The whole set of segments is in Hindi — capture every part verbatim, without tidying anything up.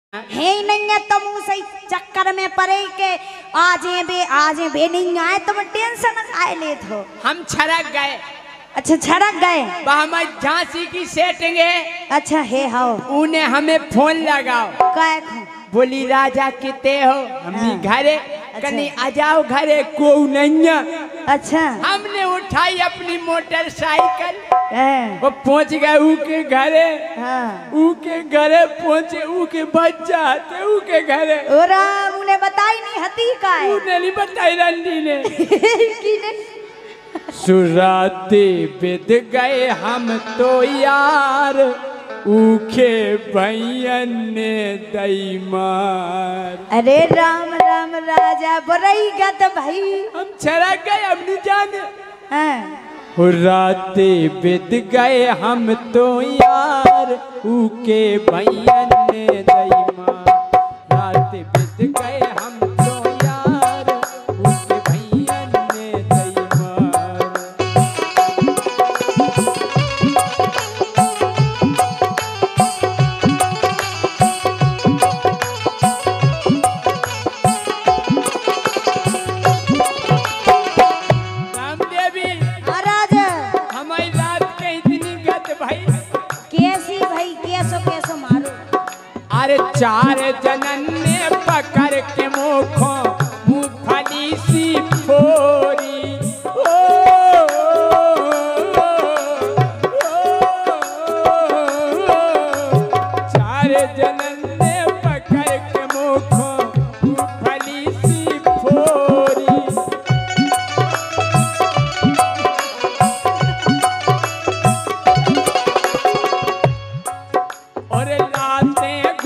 है नहीं तुम सही चक्कर में पड़े के आज बे आज बे नहीं आए तुम टेंशन आए ले थो। हम छड़क गए। अच्छा छड़क गए। हमारी झांसी की सेटिंग है। अच्छा है हाओ उन्हें हमें फोन लगाओ काय बोली राजा किते हो हमने घरे कनी आ जाओ घरे को नहीं। अच्छा हमने उठाई अपनी मोटरसाइकिल वो पहुंच गए उके घरे। हाँ। उके घरे पहुंचे उके बच्चा थे उके घरे और उन्हें बताई नहीं हती का है उन्हें नहीं बताई रंडी ने की ने सुराते बिद गए हम तो यार उखे भैयन ने दई मार। अरे राम राम राजा बरई गत भाई हम छड़ा गए अपनी जान। हाँ। राते बिद गए हम तो यार उके भैयन ने दई मार। राते बिद गए हम तो यार उके भैयन ने दई मार। अरे चार जनन ने पकड़ के मुखो मूंगफली सी फोरी। ओ, ओ, ओ, ओ, चार जनन ने पकड़ के मुखो मूंगफली सी फोरी। और लाते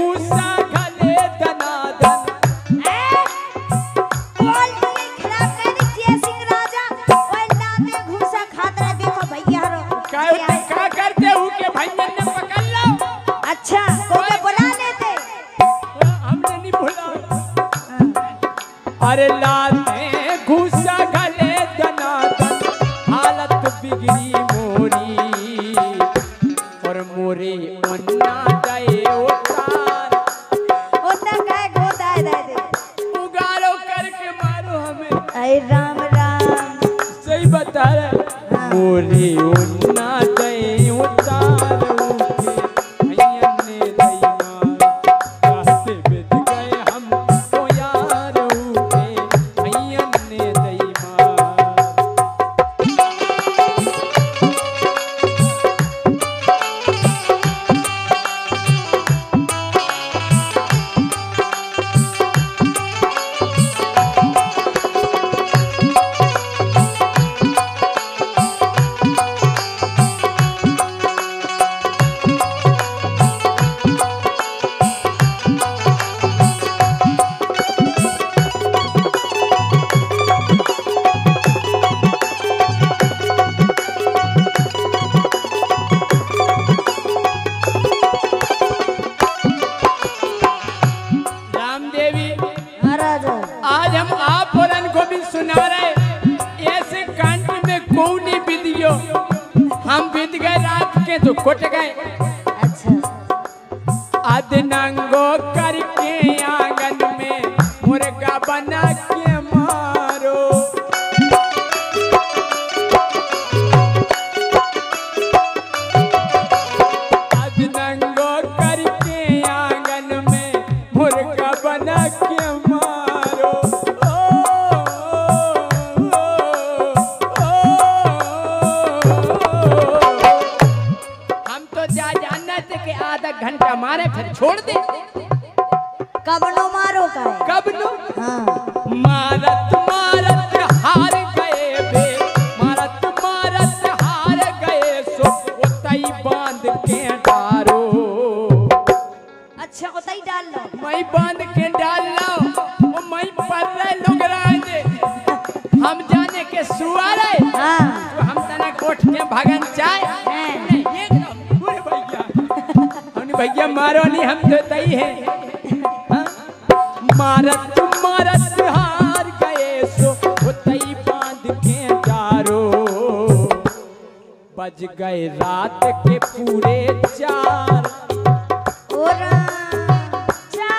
अरे लाते घुसा गले दनादन हालत बिगड़ी मोरी। और मोरे अन्ना दे उतार उन्ना काय गोदा दे दे उगारो करके मारो हमें। अरे राम राम सही बता रहे। हाँ। मोरे अन्ना दे उतार आज हम आप और को भी सुना रहे। ऐसे कांट में कोई नहीं बीतियो हम बीत गए रात के तो कोट गए। अच्छा अदनंगो करके आंगन में मुर्गा बना के मारो। अदनंगो करके आंगन में मुर्गा बना के आधा घंटा मारे फिर छोड़ दे। कब नो मारो का है? कब नो? हाँ। मारत मारत हार गए बे मारत मारत हार गए सो उतई बांध के डारो। अच्छा उतई डाल लो। मैं बांध के डाल लो वो मैं पर रहे लोग राजे हम जाने के सुअर है। हाँ। तो हम तना कोठ के भगन चाय भैया मारो नहीं हम तो तई है। हाँ? मारत मारत हार गए सो तई बांध के डारो। बज गए रात के पूरे चार। और चार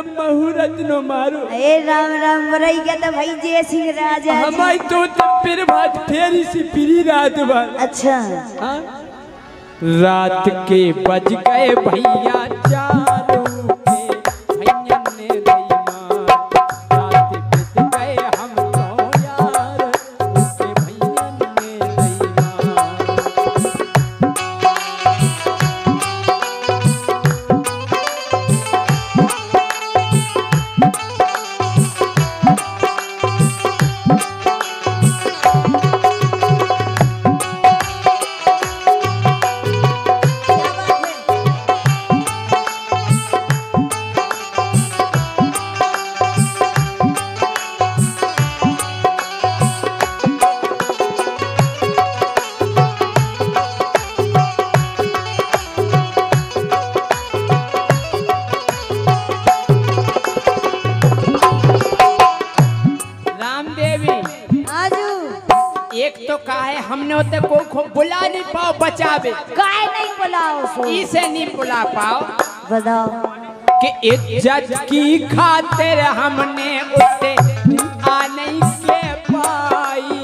मुहूर्त न मारो। ए राम राम बरई के तो भाई जय सिंह राजा जी। हमारी तो फिर बात फेरी सी फिरी रात बार। अच्छा हाँ? रात के बज गए भैया चारों के भैया ने दई मार। रात बीत गए हम तो यार उसके भैया ने दई मार। एक तो का है हमने होते को बुला नहीं पाओ बचावे। काय नहीं बुलाओ सो इसे नहीं बुला पाओ। बताओ कि इज्जत की खातिर हमने उसे आ नहीं के पाई।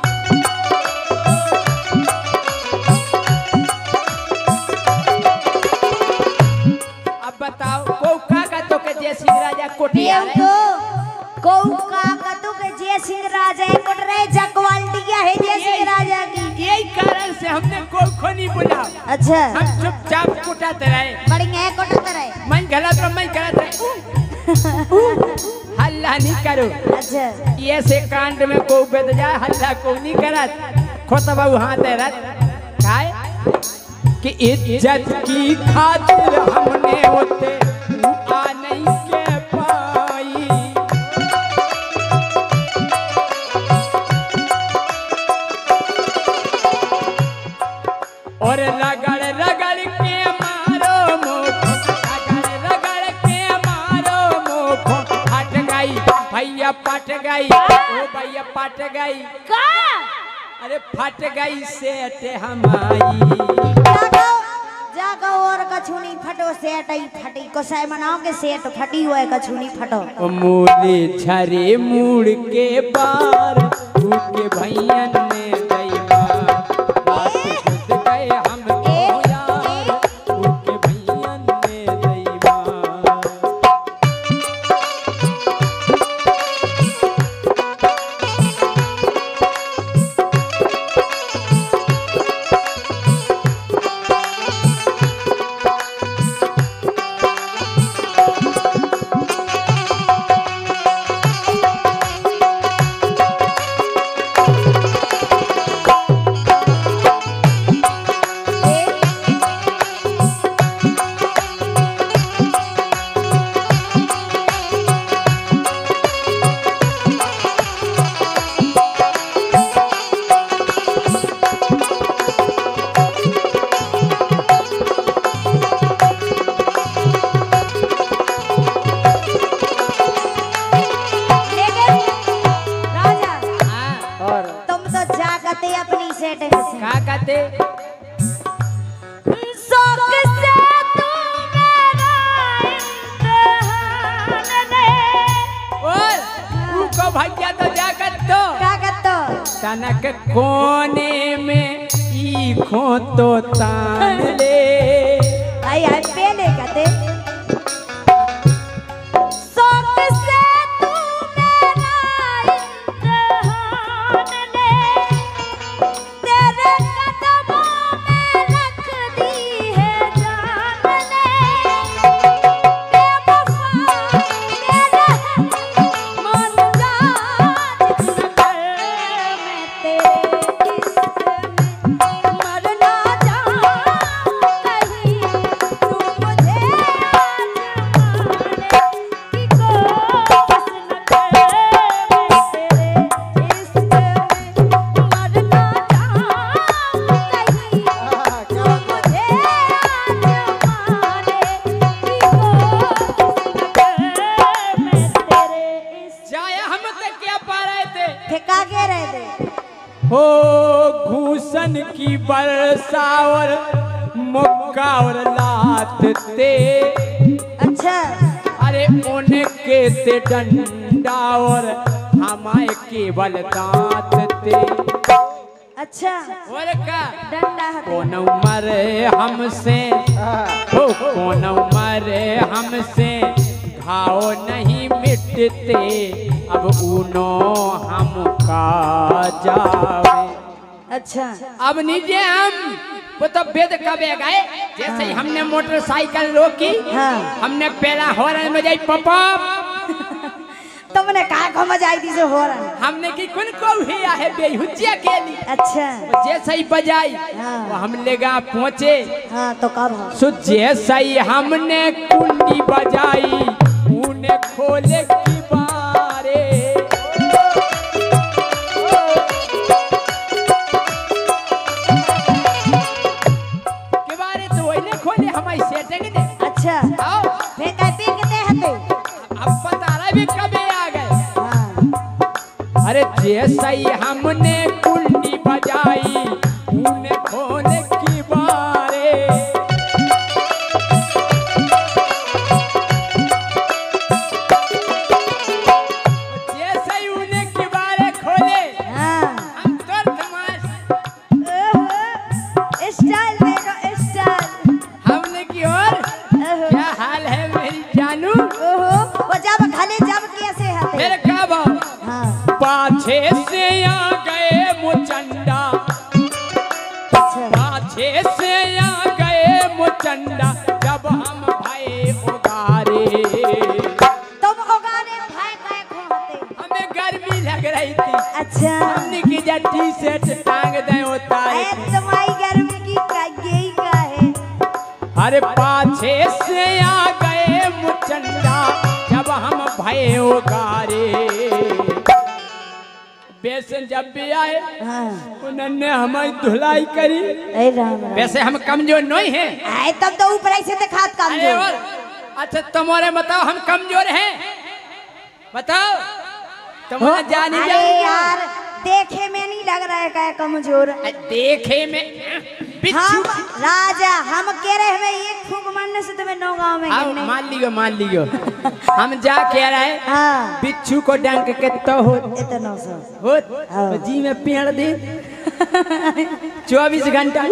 अब बताओ को का तो के जय सिंह राजा कोटिया को का कतु के जय सिंह राजा कोट रे जगवाल्टिया है जय सिंह राजा की। यही कारण से हमने को को नहीं बुला। अच्छा हम चुपचाप कुटाते रहे। बढ़िया है कुटाते रहे। मैं गलत रहा मैं गलत रहा हल्ला नहीं करो। अच्छा ये से कांड में को बेद जा हल्ला को नहीं करत खोतबा हाथ है रत काय कि इज्जत की खातिर हमने होते आ नहीं के पाई। और रगड़ रगड़ के मारो मुख रगड़ रगड़ के मारो मुख हट गई भैया पट गई। ओ भैया पट गई का अरे फट गई सेठ हमारी। जागो जागो और कछुनी फटो सेठ ही फटी को साय मनाओ के सेठ फटी हुए कछुनी फटो। मूले छरे मुड़ के बार उनके भैया ने दई मार। रात बीत गए हम तो यार उनके भैया ने दई मार। अपनी सेठ का कहते शौक से तू मेरा इम्तिहान ले। और उनको भैया तो जा कर तो क्या कहतो तनक कोने में ई खो तो तान ले। आई आई पहले कहते शौक से तू मेरा इम्तिहान ले। तेरे कदमों में रख दी है जान ले। बेवफा मेरा मन जा जितना कर मैं तेरे इश्क में मर ना जाऊं कहीं। तू मुझे आज माने कि कोस न कर मैं तेरे इश्क में मर ना जाऊं कहीं। तू मुझे आज माने कि कोस न कर मैं तेरे इश्क। जाया हम तक क्या पा रहे थे ठेका के रह दे हो घूसन की बरसा और मुक्का और लात ते। अच्छा अरे उन्हें से डंडा और हमारे केवल दांत थे। अच्छा और का डंडा हते। कौन मरे हमसे हो कौन मरे हमसे घाव नहीं मिटते अब ऊनो हम का जावे। अच्छा अब नीचे हम वो तो बेद कबे गए जैसे ही हमने मोटरसाइकिल रोकी हाँ। हमने पहला हॉर्न बजाई पपा तुमने कहा को मजा आई थी जो हो रहा हमने की कुन को हिया है बेहुचिया के लिए। अच्छा जैसे ही बजाई हाँ। वो हम लेगा पहुंचे हाँ तो कब हो? सो जैसे ही हमने कुंडी बजाई उन्हें खोले की बारे के बारे तो वही खोले हमारी सेटिंग दे। अच्छा आओ फिर कहते कहते हते। अब पता रहा भी कभी आ गए। हाँ। अरे जैसे ही हमने कुंडी बजाई उन्हें खोले की बारे जैसे ही उन्हें की बारे खोले हाँ। हम तुरंत मार ओहो, स्टाइल देखो स्टाइल। हमने की और ओहो, क्या हाल है मेरी जानू। ओहो, वो जब खाली जब कैसे हते। फिर कब हाँ। पाछे से आ गए मुचंडा अच्छा पाछे से आ गए मुचंडा जब हम भाई उगारे तुम ओगाने भाई काय को हते। हमें गर्मी लग रही थी। अच्छा हमने की जा टी शर्ट टांग दे उतारे अरे तुम्हारी गर्मी की का यही का है। अरे पाछे से आ गए मुचंडा जब हम भाई उगारे वैसे जब भी आए हाँ। उन्होंने हमारी धुलाई करी। अरे राम राम। वैसे हम कमजोर नहीं हैं। आए तब तो ऊपर ऐसे तो खात काम अरे जो। और अच्छा तुम्हारे बताओ हम कमजोर हैं बताओ तुम्हारा जानी अरे जानी यार देखे में नहीं लग रहा है क्या कमजोर। देखे में बिच्छू हम राजा हम कह रहे हमें एक फूक मारने से तुम्हें नौ गांव में आओ गिरने। मान लियो मान लियो हम जा कह रहे हाँ बिच्छू को डंक के तो हो इतना सा हो हाँ। जी में पेड़ दे चौबीस घंटा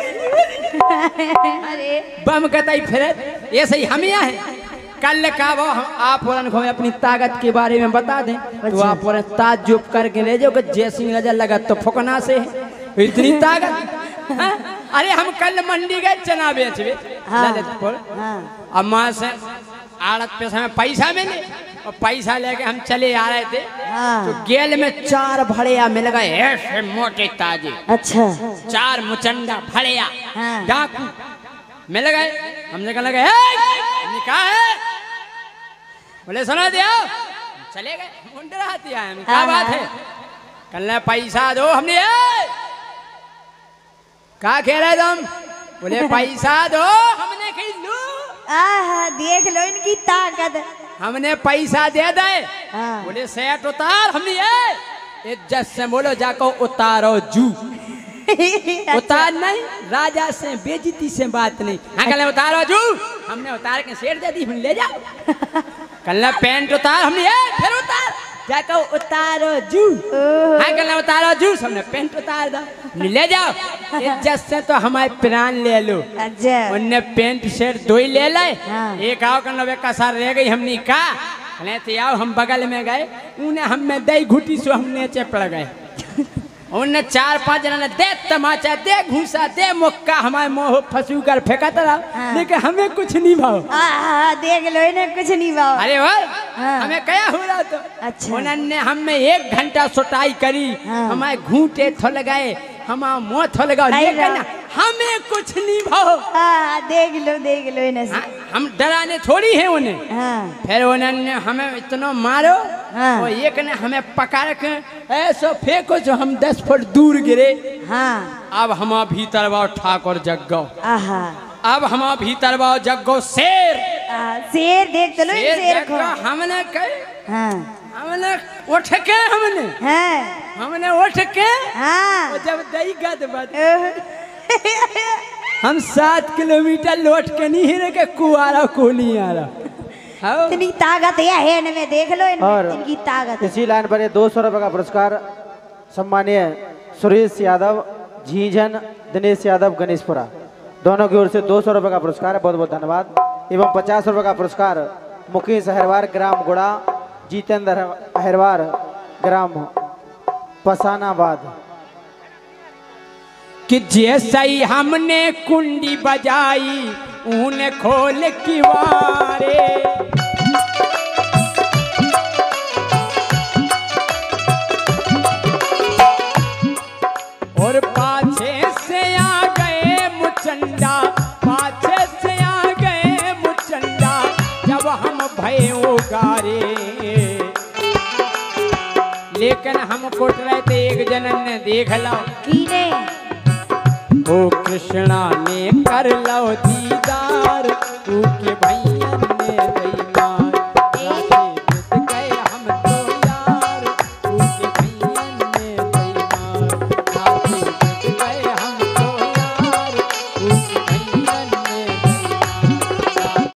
अरे बम कतई फिर ऐसे ही हम यहाँ हैं। कल का वो हम आप और को अपनी ताकत के बारे में बता दें तो आप और ताज्जुब करके ले जाओ कि जैसी नजर लगा तो फुकना से है इतनी ताकत। हाँ? अरे हम कल मंडी गए चना बेचवे हाँ। ललितपुर हाँ। अम्मा से आड़त पे हमें पैसा मिले और पैसा लेके हम चले आ रहे थे हाँ। तो गेल में चार भड़िया मिल गए ऐसे मोटे ताजे अच्छा चार मुचंडा भड़िया हाँ। डाकू मिल गए हमने कहा लगे हमने कहा है बोले सुना दिया चले गए मुंडे रहती है हमें क्या हाँ, बात हाँ। है कल पैसा दो हमने ए! क्या कह रहे तुम बोले पैसा दो हमने कही लो आहा देख लो इनकी ताकत। हमने पैसा दे दे हाँ। बोले सेट उतार हमने ए! इज्जत से बोलो जाको उतारो जू उतार नहीं राजा से बेइज्जती से बात नहीं। हाँ कल उतारो जू हमने उतार के सेट दे दी हम ले जाओ कल पैंट उतार हमने ए, फिर उतार जाको उतारो जू हाँ कल उतारो जू हमने पैंट उतार दो ले जाओ इज्जत से तो हमारे प्राण ले लो। अच्छा उनने पैंट शर्ट दो ही ले लाए हाँ। एक आओ कर नवे कसार रह गई हमने कहा कहले तो आओ हम बगल में गए उन्हें हम में दही घुटी सो हम नीचे पड़ गए उनने चार पांच जना ने दे तमाचा दे घूसा दे मुक्का हमारे मुंह फंसू कर फेंका था हाँ। लेकिन हमें कुछ नहीं भाव। आहा देख लो इन्हें कुछ नहीं भाव। अरे वाह हाँ। हमें क्या हो रहा तो अच्छा। उन्होंने हमें एक घंटा सुटाई करी हाँ। हमारे घूंटे थल गए हमारा मुंह थल गए अरे लेकिन राम। हमें कुछ नहीं भाव। आहा देख लो देख लो इन्हें से। हाँ, हम डराने थोड़ी है उन्हें। हाँ फिर उन्होंने हमें इतना मारो हाँ। और एक ने हमें पकड़ के ऐसा फेंको जो हम दस फुट दूर गिरे। हाँ अब हम भीतर बाओ ठाकुर जग्गो आहा अब हम भीतर बाओ जग्गो शेर आहा, शेर देख तो लो इन शेर शेर को। जग्गो हमने कहे हाँ हमने उठ के हमने हाँ हमने उठ के हाँ और जब दही गद बद ओह, हम सात किलोमीटर लौट के नहीं हिरे के कुआरा को नहीं आ रहा हाँ। इतनी ताकत है है इनमें, देख लो और इनमें इनकी ताकत है। इसी लाइन पर ये दो सौ रुपये का पुरस्कार सम्मानीय सुरेश यादव झीझन, दिनेश यादव गणेशपुरा, दोनों की ओर से दो सौ रुपये का पुरस्कार है, बहुत बहुत धन्यवाद। एवं पचास रुपये का पुरस्कार मुकेश अहरवार ग्राम गुड़ा, जितेंद्र अहरवार ग्राम पसानाबाद। कि जैसा ही हमने कुंडी बजाई ऊन खोल किवारे, और पाछे से आ गए मुचंडा, पाछे से आ गए मुचंडा, जब हम भय उगारे। लेकिन हम कुट रहे थे, एक जनन ने देख लो कीने ओ कृष्णा ने कर लो दीदार, तू के भाई